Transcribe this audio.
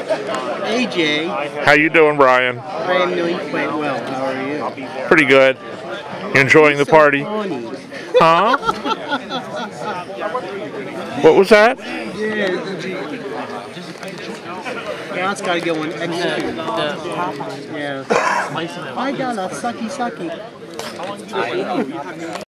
AJ. How you doing, Brian? I am doing quite well. How are you? Pretty good. You enjoying the party? Huh? What was that? Yeah, it's gotta get one extra. Yeah. I got a sucky.